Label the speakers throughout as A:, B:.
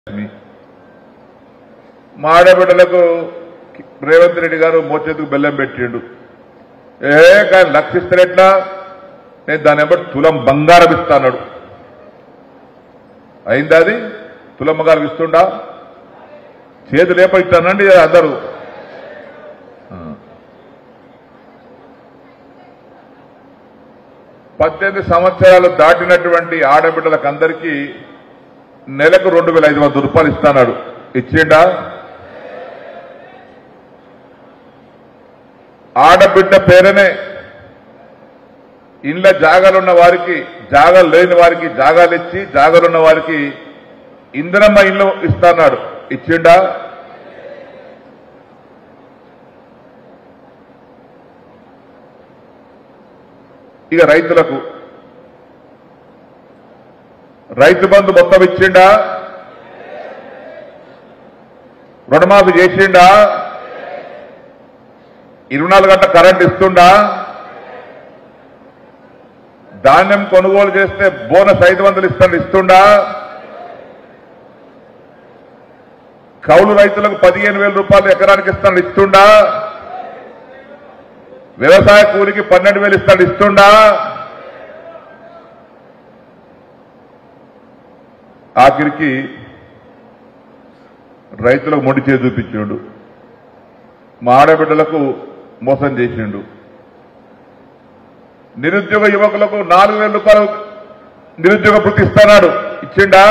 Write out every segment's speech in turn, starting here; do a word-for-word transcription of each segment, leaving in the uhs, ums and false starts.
A: మా ఆడబిడ్డలకు రేవంత్ రెడ్డి గారు మోచేతుకు బెల్లం పెట్టిండు. ఏ కానీ లక్షిస్తారెట్లా, నేను దాని బట్టి తులం బంగారం ఇస్తాడు. అయిందా? అది తులం బంగారం ఇస్తుండా? చేతులు లేపయిస్తానండి అందరూ. పద్దెనిమిది సంవత్సరాలు దాటినటువంటి ఆడబిడ్డలకు అందరికీ నెలకు రెండు వేల ఐదు వందల రూపాయలు ఇస్తాడు. ఇచ్చిండా? ఆడబిడ్డ పేరునే ఇండ్ల జాగాలున్న వారికి, జాగాలు లేని వారికి జాగాలు ఇచ్చి, జాగాలున్న వారికి ఇందిరమ్మ ఇల్లు ఇస్తాడు. ఇచ్చిండా? ఇక రైతులకు రైతు బంధు మొత్తం ఇచ్చిండా? రుణమాఫీ చేసిండా? ఇరవై నాలుగు గంటల కరెంట్ ఇస్తుండా? ధాన్యం కొనుగోలు చేస్తే బోనస్ ఐదు వందలు ఇస్తాడు, ఇస్తుండా? కౌలు రైతులకు పదిహేను వేల రూపాయలు ఎకరానికి ఇస్తాడు, ఇస్తుండా? వ్యవసాయ కూలికి పన్నెండు వేలు ఇస్తాడు, ఇస్తుండా? ఆఖరికి రైతులకు మొండి చేసి చూపించిండు. మా ఆడబిడ్డలకు మోసం చేసిండు. నిరుద్యోగ యువకులకు నాలుగు వేల రూపాయలు నిరుద్యోగ వృత్తి ఇస్తున్నాడు. ఇచ్చిండా?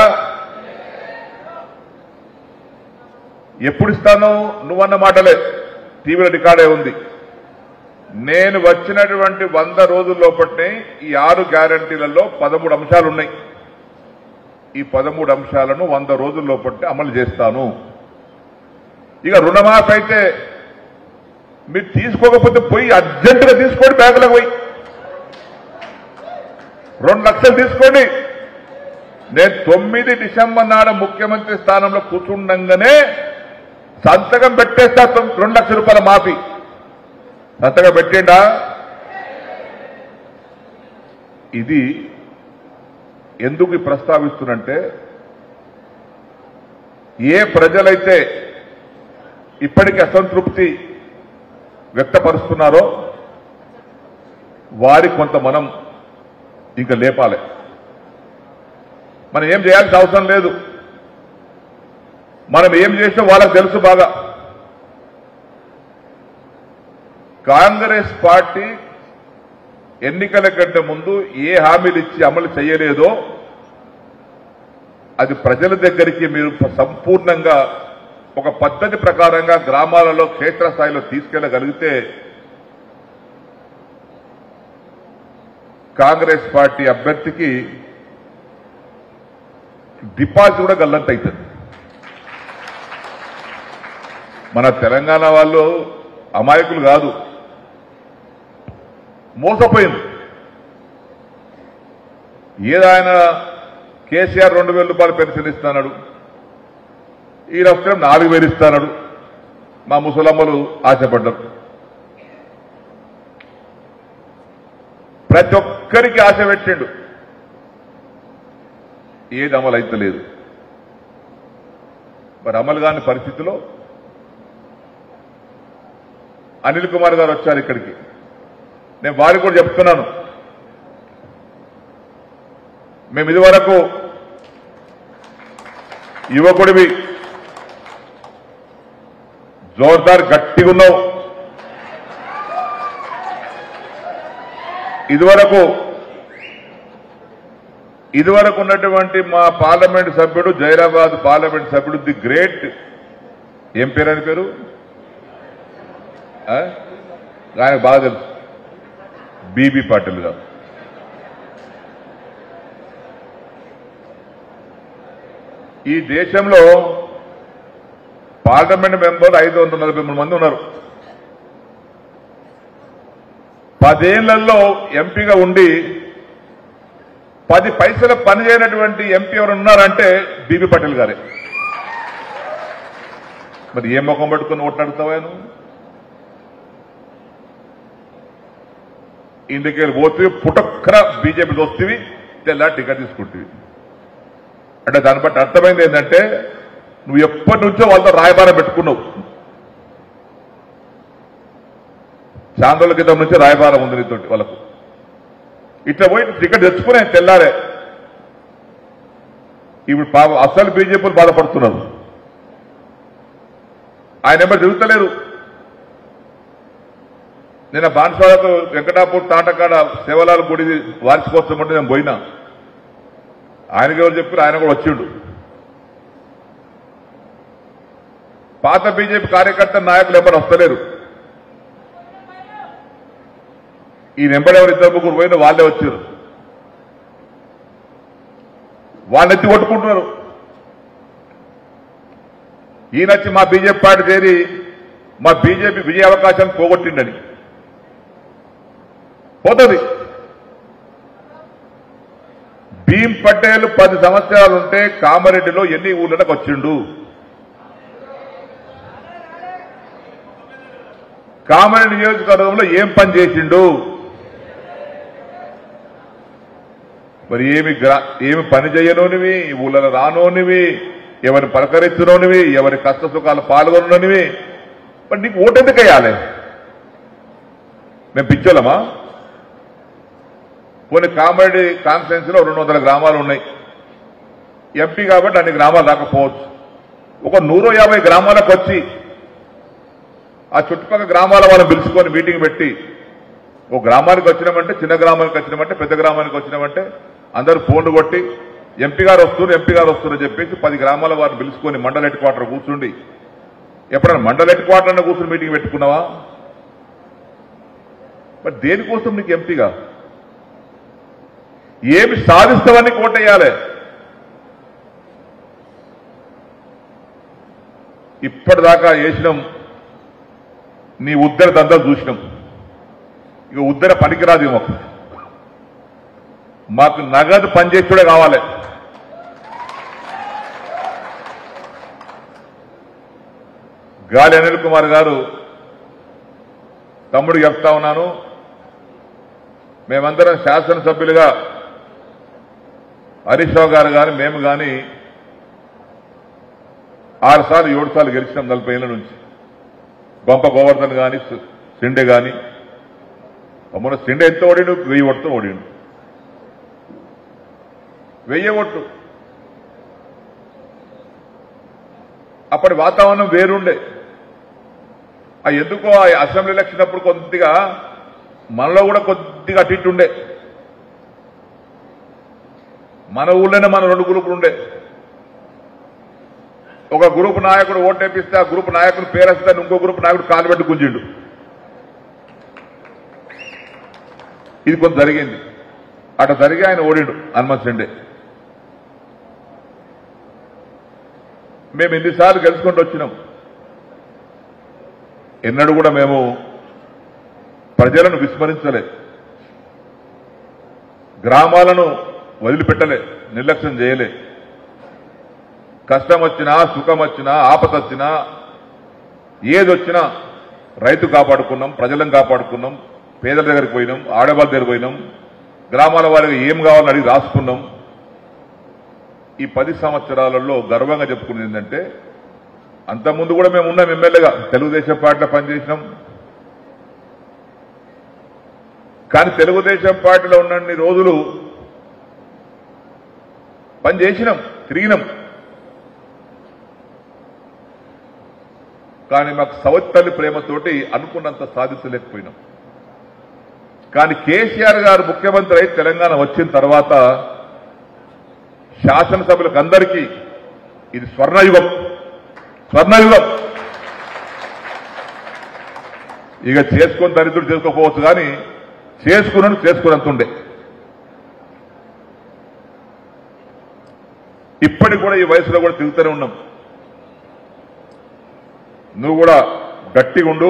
A: ఎప్పుడు ఇస్తాను నువ్వన్న మాటలే టీవీలో రికార్డే ఉంది. నేను వచ్చినటువంటి వంద రోజుల్లోపట్నే ఈ ఆరు గ్యారంటీలలో పదమూడు అంశాలు ఉన్నాయి. ఈ పదమూడు అంశాలను వంద రోజుల్లోపట్నే అమలు చేస్తాను. ఇక రుణమాఫీ అయితే మీరు తీసుకోకపోతే పోయి అర్జెంటుగా తీసుకోండి, బ్యాంకులకు పోయి రెండు లక్షలు తీసుకోండి. నేను తొమ్మిది డిసెంబర్ నాడు ముఖ్యమంత్రి స్థానంలో కూర్చుండగానే సంతకం పెట్టేస్తా. రెండు లక్షల రూపాయల మాఫీ సంతకం పెట్టిండా? ఇది ఎందుకు ప్రస్తావిస్తున్నంటే, ఏ ప్రజలైతే ఇప్పటికీ అసంతృప్తి వ్యక్తపరుస్తున్నారో వారి కొంత మనం ఇంకా లేపాలి. మనం ఏం చేయాల్సిన అవసరం లేదు. మనం ఏం చేసినా వాళ్ళకి తెలుసు బాగా. కాంగ్రెస్ పార్టీ ఎన్నికల కంటే ముందు ఏ హామీలు ఇచ్చి అమలు చేయలేదో అది ప్రజల దగ్గరికి మీరు సంపూర్ణంగా ఒక పద్ధతి ప్రకారంగా గ్రామాలలో క్షేత్రస్థాయిలో తీసుకెళ్లగలిగితే కాంగ్రెస్ పార్టీ అభ్యర్థికి డిపాజిట్ కూడా గల్లంత అవుతుంది. మన తెలంగాణ వాళ్ళు అమాయకులు కాదు, మోసపోయింది. ఏదాయన కేసీఆర్ రెండు వేల రూపాయలు పెన్షన్ ఇస్తున్నాడు, ఈ రాష్ట్రం నాలుగు వేలు ఇస్తున్నాడు. మా ముసలమ్మలు ఆశపడ్డారు. ప్రతి ఒక్కరికి ఆశ పెట్టిండు, ఏది అమలు అయితలేదు. మరి అమలు కాని పరిస్థితిలో అనిల్ కుమార్ గారు వచ్చారు ఇక్కడికి. నేను వారికి కూడా చెప్తున్నాను, మేము ఇదివరకు యువకుడివి, జోర్దార్ గట్టిగా ఉన్నావు. ఇదివరకు ఇదివరకు ఉన్నటువంటి మా పార్లమెంట్ సభ్యుడు, జైరాబాద్ పార్లమెంట్ సభ్యుడు, ది గ్రేట్ ఏం పేరు అని పేరు ఆయన బాగా తెలుసు, బీబీ పాటిల్ గారు. ఈ దేశంలో పార్లమెంట్ మెంబర్లు ఐదు వందల నలభై మూడు మంది ఉన్నారు. పదేళ్లలో ఎంపీగా ఉండి పది పైసల పని చేయనటువంటి ఎంపీ ఎవరు ఉన్నారంటే బీబీ పాటిల్ గారే. మరి ఏ ముఖం పట్టుకుని ఓట్లాడుతావా నువ్వు? ఇందుకెళ్ళి పోతే పుటక్కర బీజేపీ వస్తేవి తెల్లా టికెట్ తీసుకుంటుంది. అంటే దాన్ని బట్టి అర్థమైంది ఏంటంటే నువ్వు ఎప్పటి నుంచో వాళ్ళతో రాయబారం పెట్టుకున్నావు. చాలా రోజుల క్రితం నుంచి రాయబారం ఉంది నీతోటి వాళ్ళకు. ఇట్లా పోయి టికెట్ తెచ్చుకునే తెల్లారే ఇప్పుడు పాప అసలు బీజేపీలు బాధపడుతున్నారు. ఆయన ఎవరు తిరుగుతలేరు. నేను బాన్సాలకు వెంకటాపూర్ తాటకాడ సేవలాల గుడి వార్షికోత్సవం అంటే నేను పోయినా. ఆయనకి ఎవరు చెప్పారు, ఆయన కూడా వచ్చిండు. పాత బీజేపీ కార్యకర్త నాయకులు ఎవరు వస్తలేరు. ఈ నెంబర్ ఎవరు ఇద్దరు ముగ్గురు పోయినా వాళ్ళే వచ్చారు. వాళ్ళు ఎత్తి కొట్టుకుంటున్నారు. ఈయనొచ్చి మా బీజేపీ పార్టీ చేరి మా బీజేపీ విజయ అవకాశాన్ని పోగొట్టిండని. పోతుంది. భీమ్ పటేల్ పది సంవత్సరాలుంటే కామారెడ్డిలో ఎన్ని ఊళ్ళకు వచ్చిండు? కామారెడ్డి నియోజకవర్గంలో ఏం పని చేసిండు? మరి ఏమి ఏమి పని చేయనోనివి, ఊళ్ళలో రానోనివి, ఎవరిని పలకరించనోనివి, ఎవరి కష్ట సుఖాలు పాల్గొననివి, మరి నీకు ఓటెందుకు వేయాలి? మేము పిచ్చోలమా? కొన్ని కామారెడ్డి కాన్స్టిట్యున్సీలో రెండు వందల గ్రామాలు ఉన్నాయి. ఎంపీ కాబట్టి అన్ని గ్రామాలు రాకపోవచ్చు. ఒక నూరు యాభై గ్రామాలకు వచ్చి ఆ చుట్టుపక్కల గ్రామాల వాళ్ళని పిలుచుకొని మీటింగ్ పెట్టి ఓ గ్రామానికి వచ్చినామంటే, చిన్న గ్రామానికి వచ్చినామంటే, పెద్ద గ్రామానికి వచ్చినామంటే అందరూ ఫోన్లు కొట్టి ఎంపీ గారు వస్తున్నారు ఎంపీ గారు వస్తున్నారని చెప్పేసి పది గ్రామాల వారిని పిలుచుకొని మండల హెడ్ క్వార్టర్ కూర్చుండి, ఎప్పుడైనా మండల హెడ్ క్వార్టర్ అన్న కూర్చుని మీటింగ్ పెట్టుకున్నావా? మరి దేనికోసం నీకు ఎంపీగా? ఏమి సాధిస్తావని కోటేయాలి. ఇప్పటిదాకా వేసినాం నీ ఉద్దర దందాలు చూసినాం. ఇక ఉద్దర పనికిరాదు. మాకు మాకు నగదు పనిచేసేడే కావాలి. గాలి అనిల్ కుమార్ గారు తమ్ముడు చెప్తా ఉన్నాను, మేమందరం శాసనసభ్యులుగా హరీష్ రావు గారు కానీ మేము కానీ ఆరు సార్లు ఏడు సార్లు గెలిచినాం నలభై ఏళ్ల నుంచి. గొంప గోవర్ధన్ కానీ సిండే కానీ మొన్న సిండే ఎంత ఓడిండు? వెయ్యి ఓటుతో ఓడిండు. వెయ్యి ఓట్లు. అప్పటి వాతావరణం వేరుండే. ఆ ఎందుకో ఆ అసెంబ్లీ ఎలక్షన్ అప్పుడు కొద్దిగా మనలో కూడా కొద్దిగా అటు ఇటు ఉండే. మన ఊళ్ళోనే మన రెండు గ్రూపులు ఉండే. ఒక గ్రూప్ నాయకుడు ఓటేపిస్తే ఆ గ్రూప్ నాయకుడు పేరేస్తే ఇంకో గ్రూప్ నాయకుడు కాలు పెట్టి గుంజిండు. ఇది కొంత జరిగింది. అటు జరిగి ఆయన ఓడిండు హనుమంత్ షిండే. మేము ఎన్నిసార్లు గెలుచుకుంటూ వచ్చినాం. ఎన్నడూ కూడా మేము ప్రజలను విస్మరించలే, గ్రామాలను వదిలిపెట్టలే, నిర్లక్ష్యం చేయలే. కష్టం వచ్చినా, సుఖం వచ్చినా, ఆపద వచ్చినా, ఏదొచ్చినా రైతు కాపాడుకున్నాం, ప్రజలను కాపాడుకున్నాం, పేదల దగ్గరికి పోయినాం, ఆడవాళ్ళ దగ్గర పోయినాం, గ్రామాల వారికి ఏం కావాలని అడిగి రాసుకున్నాం. ఈ పది సంవత్సరాలలో గర్వంగా చెప్పుకునేది ఏంటంటే, అంతకుముందు కూడా మేము ఉన్నాం ఎమ్మెల్యేగా, తెలుగుదేశం పార్టీలో పనిచేసినాం. కానీ తెలుగుదేశం పార్టీలో ఉన్నన్ని రోజులు పనిచేసినాం, తిరిగినాం. కానీ మాకు సవత్తల్లి ప్రేమతోటి అనుకున్నంత సాధించలేకపోయినాం. కానీ కేసీఆర్ గారు ముఖ్యమంత్రి అయి తెలంగాణ వచ్చిన తర్వాత శాసనసభ్యులకు అందరికీ ఇది స్వర్ణయుగం, స్వర్ణయుగం. ఇక చేసుకొని దరిద్రుడు చేసుకోకపోవచ్చు, కానీ చేసుకున్నాను చేసుకున్నంతుండే. ఇప్పటికి కూడా ఈ వయసులో కూడా తిరుగుతూనే ఉన్నాం. నువ్వు కూడా గట్టిగా ఉండు.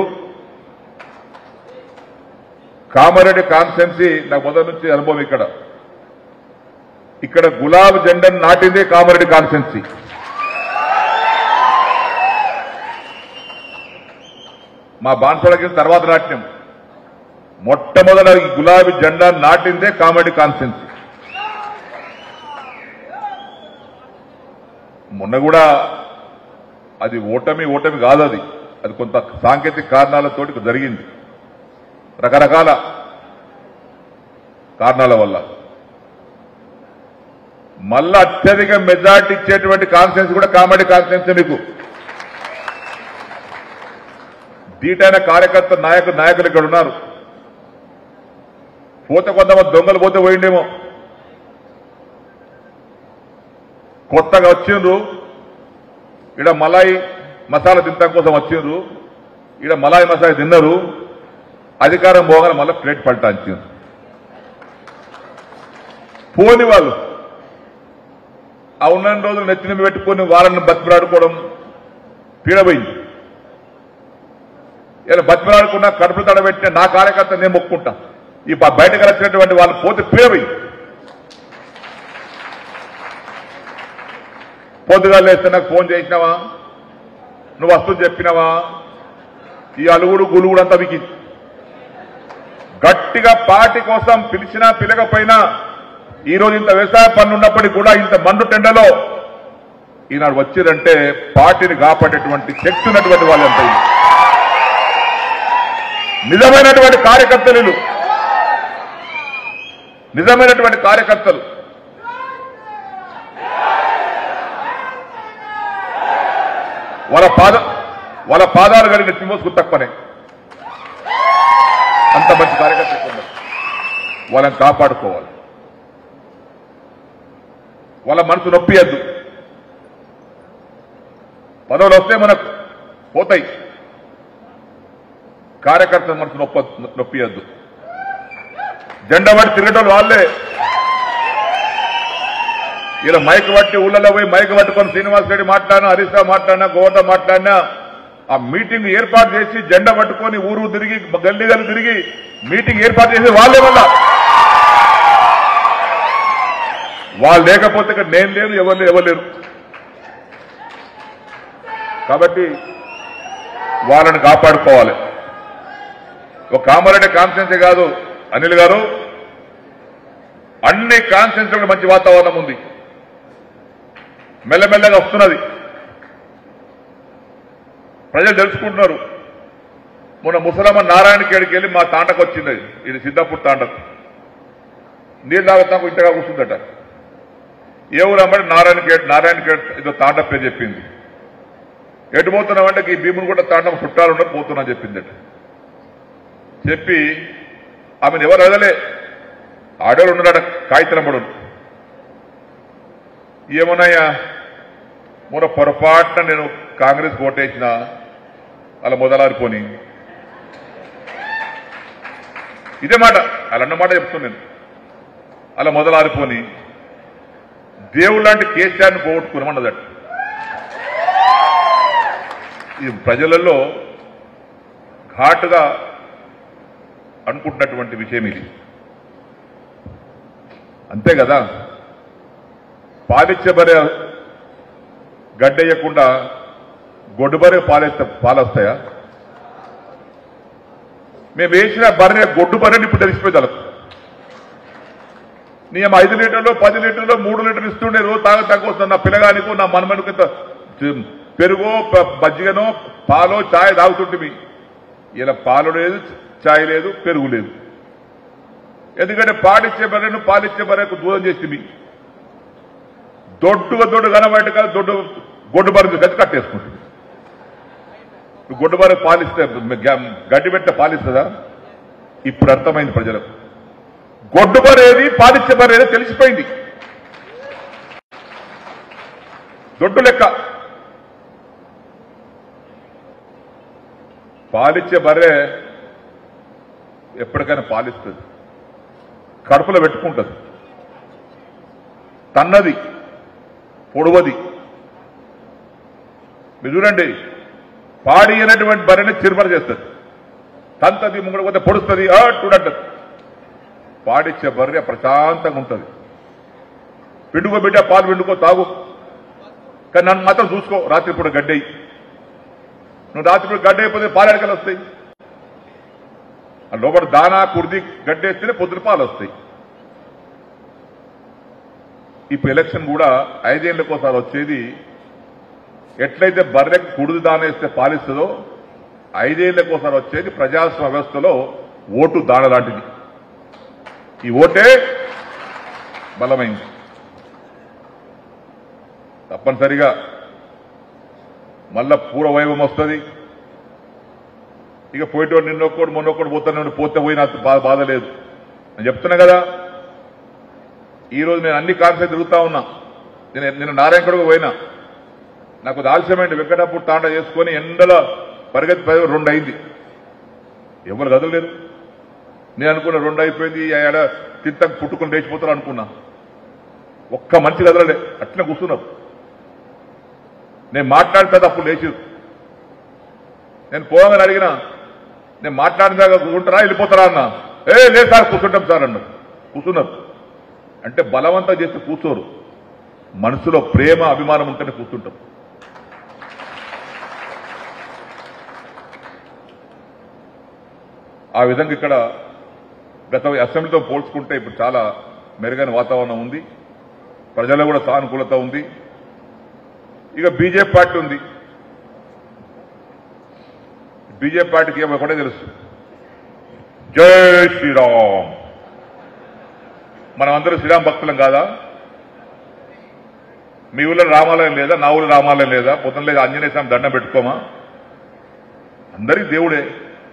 A: కామారెడ్డి కాన్స్టిట్యున్సీ నాకు మొదటి నుంచి అనుభవం. ఇక్కడ ఇక్కడ గులాబీ జెండాను నాటిందే కామారెడ్డి కాన్స్టిట్యున్సీ. మా బాన్సోడకి తర్వాత నాట్యం మొట్టమొదట గులాబీ జెండా నాటిందే కామారెడ్డి కాన్స్టిట్యున్సీ. మొన్న కూడా అది ఓటమి ఓటమి కాదు, అది అది కొంత సాంకేతిక కారణాలతో జరిగింది, రకరకాల కారణాల వల్ల. మళ్ళా అత్యధిక మెజార్టీ ఇచ్చేటువంటి కాన్ఫరెన్స్ కూడా కామెడీ కాన్ఫరెన్స్. మీకు దీటైన కార్యకర్త నాయకులు నాయకులు ఇక్కడ ఉన్నారు. పోతే కొంతమంది దొంగలు పోతే పోయిండేమో. కొత్తగా వచ్చిండ్రు, ఈడ మలాయి మసాలా తినడం కోసం వచ్చిండ్రు, ఈడ మలాయి మసాలా తిన్నారు, అధికారం పోగానే మళ్ళీ ప్లేట్ పల్టాంచారు. పోని వాళ్ళు ఆ ఉన్న రోజులు నెత్తిన పెట్టుకుని వాళ్ళని బతిమలాడుకోవడం పీడబోయింది. ఇలా బతిమలాడుకున్నా కడుపు తడబెట్టిన నా కార్యకర్త నేను మొక్కుంటా. ఈ బయటకు వచ్చినటువంటి వాళ్ళు పోతే పీడబోయింది. పొద్దుగా లేస్తే నాకు ఫోన్ చేసినావా, నువ్వు వస్తూ చెప్పినావా, ఈ అలుగుడు గులుగుడు అంతా వికి గట్టిగా పార్టీ కోసం పిలిచినా పిలకపోయినా ఈ రోజు ఇంత వ్యవసాయ పనులు ఉన్నప్పటికీ కూడా ఇంత మండు టెండలో ఈనాడు వచ్చిరంటే పార్టీని కాపాడేటువంటి శక్తి ఉన్నటువంటి వాళ్ళంతా నిజమైనటువంటి కార్యకర్తలు, నిజమైనటువంటి కార్యకర్తలు. వాళ్ళ పాద వాళ్ళ పాదాలు కలిగిన తిమ్మోసుకు తక్కువనే అంత మంచి కార్యకర్తలు ఉన్నారు. వాళ్ళని కాపాడుకోవాలి, వాళ్ళ మనసు నొప్పియద్దు. పదవులు వస్తే మనకు పోతాయి, కార్యకర్తల మనసు నొప్ప నొప్పియద్దు. జెండా పట్టి తిరగటోళ్ళు వాళ్ళే. ఇలా మైక్ పట్టి ఊళ్ళలో పోయి మైక్ పట్టుకొని శ్రీనివాస్ రెడ్డి మాట్లాడినా, హరీష్ రావు మాట్లాడినా, గోవర్ధన్ మాట్లాడినా ఆ మీటింగ్ ఏర్పాటు చేసి జెండా పట్టుకొని ఊరు తిరిగి గల్లీ గల్లి తిరిగి మీటింగ్ ఏర్పాటు చేసి వాళ్ళే వల్ల వాళ్ళు లేకపోతే ఇక్కడ నేను లేను, ఎవరు ఎవరు లేరు. కాబట్టి వాళ్ళని కాపాడుకోవాలి. ఒక కామారెడ్డి కాన్స్టిట్యున్సీ కాదు అనిల్ గారు, అన్ని కాన్స్టిట్యున్సీలో మంచి వాతావరణం ఉంది, మెల్లమెల్లగా వస్తున్నది, ప్రజలు తెలుసుకుంటున్నారు. మొన్న ముసలమ్మ నారాయణ కేడికి వెళ్ళి మా తాండకు వచ్చింది, ఇది సిద్ధాపూర్ తాండకు. నీళ్ళు తాగుతాకు ఇంతగా కూర్చుందట. ఏ ఊరు అమ్మడి నారాయణ కేడ్ నారాయణ కేడ్ ఏదో తాండ పేరు చెప్పింది. ఎటు పోతున్నామంటే ఈ భీముని కూడా తాండం చుట్టాలు ఉండదు పోతున్నా చెప్పిందట. చెప్పి ఆమెను ఎవరు అదలే, ఆడోళ్ళు ఉన్నాడ కాగితలమ్మడు. ఏమన్నాయా మొన్న పొరపాటున నేను కాంగ్రెస్ ఓటేసిన అలా మొదలారిపోని, ఇదే మాట అలా అన్నమాట చెప్తున్నాను నేను. అలా మొదలారిపోని దేవుడు లాంటి కేసీఆర్ని పోగొట్టుకున్నామన్నదట. ఈ ప్రజలలో ఘాటుగా అనుకుంటున్నటువంటి విషయం ఇది. అంతే కదా, పాలిచ్చే బరే గడ్డేయకుండా గొడ్డుబరే పాలేస్తా పాలొస్తాయా? మేము వేసిన బర్రె గొడ్డు బర్రెని ఇప్పుడు తెలిసిపోయి నీ ఐదు లీటర్లు పది లీటర్లు మూడు లీటర్లు ఇస్తుండే రోజు తాగ తక్కువ నా పిల్లగానికో నా మనమనుకు పెరుగో మజ్జిగనో పాలో ఛాయ్ తాగుతుంటే ఇలా పాలు లేదు, ఛాయ్ లేదు, పెరుగు లేదు. ఎందుకంటే పాలిచ్చే బర్రెను పాలిచ్చే బర్రెకు దూరం చేసింది. దొడ్డుగా దొడ్డు కనబడి కాదు, దొడ్డు గొడ్డు బర్రె గది కట్టేసుకుంటుంది. గొడ్డు బర్రె పాలిస్తే గడ్డి పెట్టే పాలిస్తుందా? ఇప్పుడు అర్థమైంది ప్రజలకు. గొడ్డు బర్రేది పాలిచ్చే బర్రేది తెలిసిపోయింది. దొడ్డు లెక్క పాలిచ్చే బర్రె ఎప్పటికైనా పాలిస్తుంది, కడుపులో పెట్టుకుంటుంది, తన్నది, పొడవది. మీరు చూడండి, పాడి అయినటువంటి బర్రెని చిరుమర చేస్తుంది, తంతది, ముంగడు పోతే పొడుస్తుంది, చూడండి. పాడిచ్చే బర్రె ప్రశాంతంగా ఉంటుంది. పిండుకో బిడ్డ, పాలు పిండుకో, తాగు, కానీ నన్ను మాత్రం చూసుకో, రాత్రిపూట గడ్డయి. నువ్వు రాత్రిపూట గడ్డ అయిపోతే పాలు ఎడకలు వస్తాయి. లోపల దానా కుర్ది గడ్డేస్తేనే పొద్దున పాలు వస్తాయి. ఇప్పుడు ఎలక్షన్ కూడా ఐదేళ్లకోసారి వచ్చేది ఎట్లయితే బర్రెకు కుడుదు దానేస్తే పాలిస్తుందో ఐదేళ్లకోసారి వచ్చేది ప్రజాస్వామ్య వ్యవస్థలో ఓటు దాన లాంటిది. ఈ ఓటే బలమైంది. తప్పనిసరిగా మళ్ళా పూర్వ వైభవం వస్తుంది. ఇక పోయేటోడు నిన్నొక్కడు మొన్నొక్కడు పోతాను, పోతే పోయినా బాధ లేదు. నేను చెప్తున్నా కదా, ఈరోజు నేను అన్ని కాన్సెప్ట్ తిరుగుతా ఉన్నా. నేను నిన్న నారాయణగఢకు పోయినా, నాకు ఆలస్యమైంది. వెంకటాపూర్ తాండా చేసుకుని ఎండల పరిగెత్తి పది రెండు అయింది. ఎవరు కదలలేరు. నేను అనుకున్నా రెండు అయిపోయింది, ఏడ తింతకు పుట్టుకుని లేచిపోతారు అనుకున్నా. ఒక్క మనిషి కదలలే, అట్లా కూర్చున్నారు. నేను మాట్లాడితే అప్పుడు లేచి నేను పోవాలని అడిగినా, నేను మాట్లాడినాక కూర్చుంటారా వెళ్ళిపోతారా అన్నా. ఏ లేదు సార్ కూర్చుంటాం సార్ అన్నారు. కూర్చున్నారు. అంటే బలవంతం చేసి కూర్చోరు, మనసులో ప్రేమ అభిమానం ఉంటేనే కూర్చుంటాం. ఆ విధంగా ఇక్కడ గత అసెంబ్లీతో పోల్చుకుంటే ఇప్పుడు చాలా మెరుగైన వాతావరణం ఉంది. ప్రజల్లో కూడా సానుకూలత ఉంది. ఇక బీజేపీ పార్టీ ఉంది. బీజేపీ పార్టీకి ఏమో ఒకటే తెలుసు, జై శ్రీరామ్. మనం అందరూ శ్రీరామ్ భక్తులం కాదా? మీ ఊళ్ళో రామాలయం లేదా? నా ఊళ్ళో రామాలయం లేదా? పొద్దున లేదా ఆంజనేయ స్వామి దండం పెట్టుకోమా? అందరికీ దేవుడే.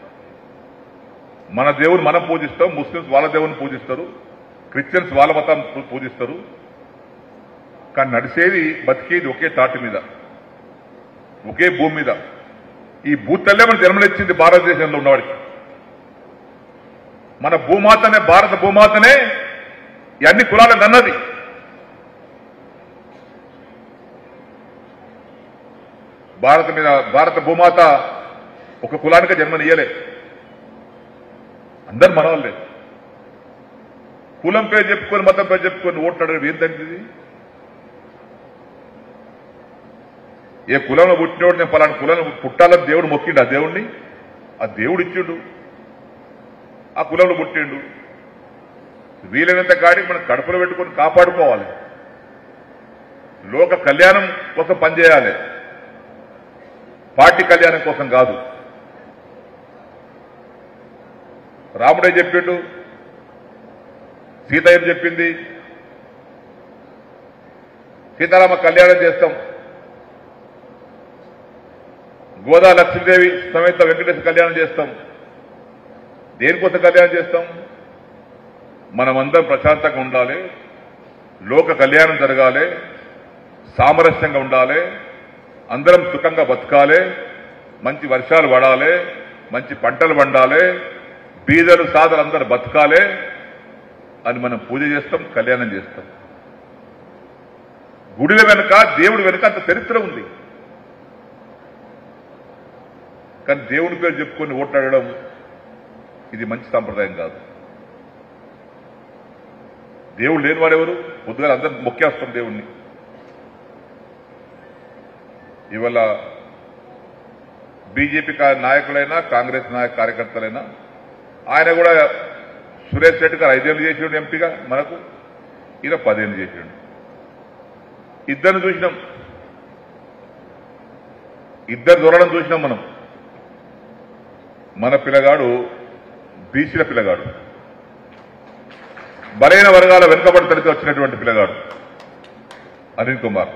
A: మన దేవుని మనం పూజిస్తాం, ముస్లిమ్స్ వాళ్ళ దేవుని పూజిస్తారు, క్రిస్టియన్స్ వాళ్ళ మతం పూజిస్తారు. కానీ నడిచేది బతికేది ఒకే తాటి మీద, ఒకే భూమి మీద. ఈ భూతల్లే మన జన్మనిచ్చింది భారతదేశంలో ఉన్నవాడికి. మన భూమాతనే, భారత భూమాతనే ఈ అన్ని కులాలకు అన్నది. భారత మీద భారత భూమాత ఒక కులానికి జన్మనియ్యలే. అందరు మనవాళ్ళే. కులం పేరు చెప్పుకొని మతం పేరు చెప్పుకొని ఓట్లాడడం ఏం తగ్గింది? ఏ కులంలో పుట్టినోడు నేను పలానా కులంలో పుట్టాలని దేవుడు మొక్కిండు. ఆ దేవుడిని ఆ దేవుడు ఇచ్చిండు, ఆ కులంలో పుట్టిండు. వీలైనంత కాడికి మనం కడుపులో పెట్టుకొని కాపాడుకోవాలి. లోక కళ్యాణం కోసం పనిచేయాలి, పార్టీ కళ్యాణం కోసం కాదు. రాముడే చెప్పిండు, సీత ఏం చెప్పింది? సీతారామ కళ్యాణం చేస్తాం, గోదా లక్ష్మీదేవి సమేత వెంకటేశ్వర కళ్యాణం చేస్తాం. దేనికోసం కళ్యాణం చేస్తాం? మనమందరం ప్రశాంతంగా ఉండాలి, లోక కళ్యాణం జరగాలి, సామరస్యంగా ఉండాలి, అందరం సుఖంగా బతకాలి, మంచి వర్షాలు పడాలి, మంచి పంటలు పండాలి, బీదలు సాధలు అందరూ బతకాలి అని మనం పూజ చేస్తాం, కళ్యాణం చేస్తాం. గుడిల వెనుక, దేవుడి వెనుక అంత చరిత్ర ఉంది. కానీ దేవుడి పేరు చెప్పుకొని ఓట్లాడడం ఇది మంచి సాంప్రదాయం కాదు. దేవుడు లేని వారెవరు? పొద్దుగా అందరూ మొక్కేస్తాం దేవుణ్ణి. ఇవాళ బీజేపీ నాయకులైనా, కాంగ్రెస్ నాయక కార్యకర్తలైనా, ఆయన కూడా సురేష్ రెడ్డి గారు ఐదేళ్లు చేసిండు ఎంపీగా, మనకు ఈయన పదేళ్ళు చేసిండు. ఇద్దరిని చూసినాం, ఇద్దరు దొరడం చూసినాం మనం. మన పిల్లగాడు బీసీల పిల్లగాడు, బలైన వర్గాల వెనుకబడి తరగతి వచ్చినటువంటి పిల్లగాడు అనిల్ కుమార్.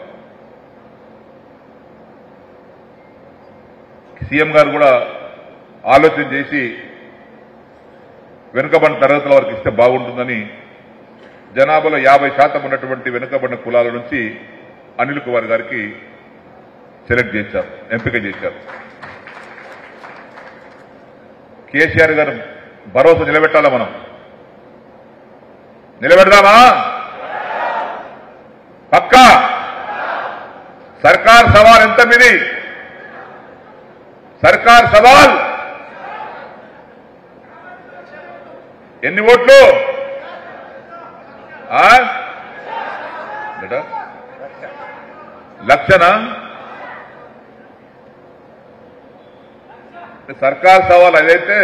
A: సీఎం గారు కూడా ఆలోచన చేసి వెనుకబడిన తరగతుల వరకు ఇస్తే బాగుంటుందని జనాభాలో యాభై శాతం ఉన్నటువంటి వెనుకబడిన కులాల నుంచి అనిల్ కుమార్ గారికి సెలెక్ట్ చేశారు, ఎంపిక చేశారు. కేసీఆర్ గారు భరోసా నిలబెట్టాలా? మనం నిలబెడదామా? పక్కా. సర్కార్ సవాల్ ఎంత మీది? సర్కార్ సవాల్ ఎన్ని ఓట్లు? లక్షనా? సర్కార్ సవాల్ అదైతే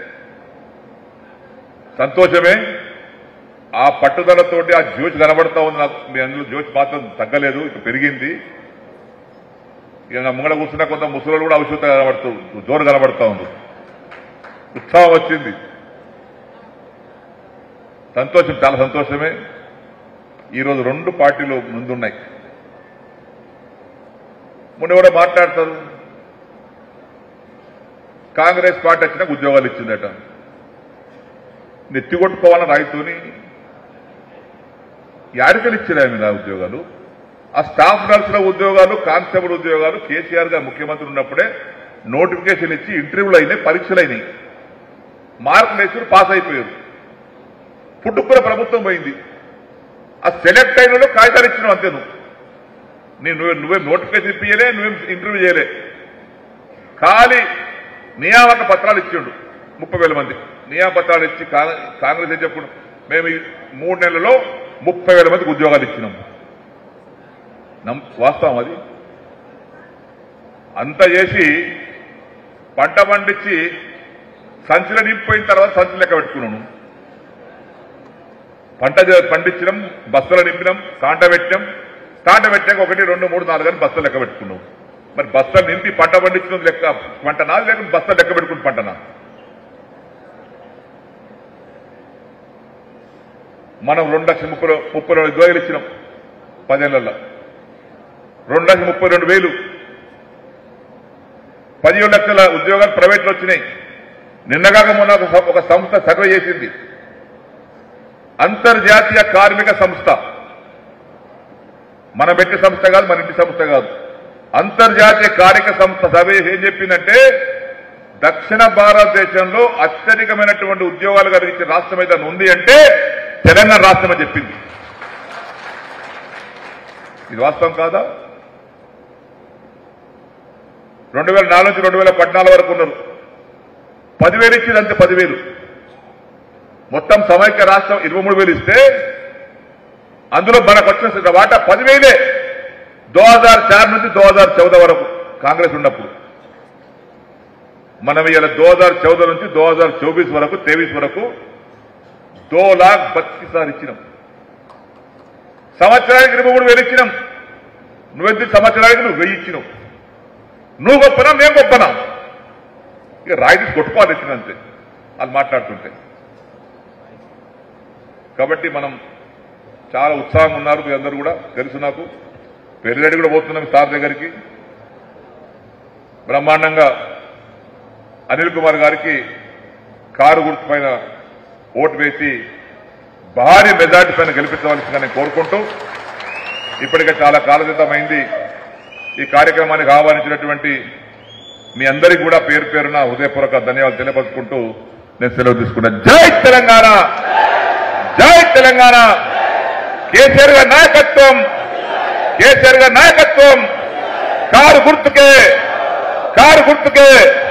A: సంతోషమే. ఆ పట్టుదలతోటి ఆ జోష్ కనబడతా ఉంది నాకు. మీ అందులో జోష్ మాత్రం తగ్గలేదు, ఇక పెరిగింది. ఇక ముంగడ కూర్చున్న కొంత ముసలు కూడా ఔషధం కనబడుతూ జోరు కనబడతా ఉంది. ఉత్సాహం వచ్చింది, సంతోషం, చాలా సంతోషమే. ఈరోజు రెండు పార్టీలు ముందున్నాయి. మొన్న కూడా మాట్లాడతారు, కాంగ్రెస్ పార్టీ వచ్చినాక ఉద్యోగాలు ఇచ్చిందట. నెత్తి కొట్టుకోవాలని రాయితోని యాడికలు ఇచ్చారు నా ఉద్యోగాలు. ఆ స్టాఫ్ నర్సుల ఉద్యోగాలు, కానిస్టేబుల్ ఉద్యోగాలు కేసీఆర్ గారు ముఖ్యమంత్రి ఉన్నప్పుడే నోటిఫికేషన్ ఇచ్చి ఇంటర్వ్యూలు అయినాయి, పరీక్షలు అయినాయి, మార్కులు వేసి పాస్ అయిపోయారు. పుట్టుకున్న ప్రభుత్వం పోయింది. ఆ సెలెక్ట్ అయిన కాగితాలు ఇచ్చినావు అంతే. నువ్వు నువ్వే నువ్వే నోటిఫికేషన్ ఇప్పించలే, నువ్వేం ఇంటర్వ్యూ చేయలే, ఖాళీ నియామక పత్రాలు ఇచ్చిండు. ముప్పై వేల మంది నియామపత్రాలు ఇచ్చి కాంగ్రెస్ ఏం చెప్పుడు, మేము ఈ మూడు నెలల్లో ముప్పై వేల మందికి ఉద్యోగాలు ఇచ్చినాం. వాస్తవం అది. అంత చేసి పంట పండించి సంచులు నింపిపోయిన తర్వాత సంచులు లెక్క పెట్టుకున్నాను. పంట పండించడం, బస్తలు నింపినాం, కాంట పెట్టినాం, కాంట పెట్టాక ఒకటి రెండు మూడు నాలుగు అని బస్తలు లెక్క పెట్టుకున్నాం. మరి బస్తలు నింపి పంట పండించడం లెక్క పంటనా, లేకుంటే బస్తలు లెక్క పెట్టుకుని పంటనా? మనం రెండు లక్షల ముప్పై ముప్పై రెండు ఉద్యోగాలు ఇచ్చినాం పదేళ్లలో. రెండు లక్షల ముప్పై రెండు వేలు పదిహేడు లక్షల ఉద్యోగాలు ప్రైవేట్లో వచ్చినాయి. నిన్నగాక మొన్న ఒక సంస్థ సర్వే చేసింది, అంతర్జాతీయ కార్మిక సంస్థ, మన పెట్టి సంస్థ కాదు, మన ఇంటి సంస్థ కాదు, అంతర్జాతీయ కార్మిక సంస్థ సర్వే ఏం చెప్పిందంటే, దక్షిణ భారతదేశంలో అత్యధికమైనటువంటి ఉద్యోగాలు కలిగించే రాష్ట్రం ఏదైనా ఉంది అంటే తెలంగాణ రాష్ట్రం అని చెప్పింది. ఇది వాస్తవం కాదా? రెండు వేల నాలుగు నుంచి రెండు వేల పద్నాలుగు వరకు ఉన్నారు. పదివేలు ఇచ్చింది అంతే, పదివేలు. మొత్తం సమైక్య రాష్ట్రం ఇరవై మూడు వేలు ఇస్తే అందులో మనకు వచ్చిన వాటా పదివేలే. దో హజార్ చార్ నుంచి దో హజార్ చౌద వరకు కాంగ్రెస్ ఉన్నప్పుడు. మనం ఇలా దో హజార్ చౌద నుంచి దో హజార్ చౌబీస్ వరకు తేవీస్ వరకు దో లాక్ బత్तीस हजार ఇచ్చినాం. సంవత్సరానికి ఇరవై మూడు వేలు ఇచ్చినాం. నువ్వెంత సంవత్సరానికి నువ్వు వెయ్యి ఇచ్చినావు. నువ్వు గొప్పనా, మేము గొప్పనా? ఇక రాయితీ కొట్టుకోవాలి ఇచ్చినంతే అది మాట్లాడుతుంటే. కాబట్టి మనం చాలా ఉత్సాహంగా ఉన్నారు మీ అందరూ కూడా తెలుసు. నాకు పెళ్లిరెడ్డి కూడా పోతున్నాం సార్ దగ్గరికి. బ్రహ్మాండంగా అనిల్ కుమార్ గారికి కారు గుర్తు పైన ఓటు వేసి భారీ మెజార్టీ పైన గెలిపించవలసిందిగా నేను కోరుకుంటూ, ఇప్పటికే చాలా కాలతీతమైంది. ఈ కార్యక్రమానికి ఆహ్వానించినటువంటి మీ అందరికీ కూడా పేరు పేరున హృదయపూర్వక ధన్యవాదాలు తెలియపరుచుకుంటూ నేను సెలవు తీసుకున్నాను. జై తెలంగాణ, జై తెలంగాణ. కేసీఆర్ గారి నాయకత్వం, కేసీఆర్ గారి నాయకత్వం. కారు గుర్తుకే, కారు గుర్తుకే.